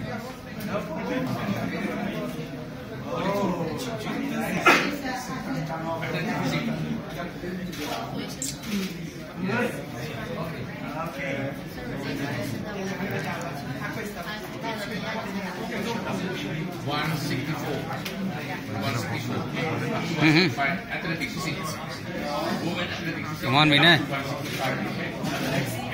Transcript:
Okay. 164. 164. Athletics 6. Women athletics 6. Come on, Vinay. 165.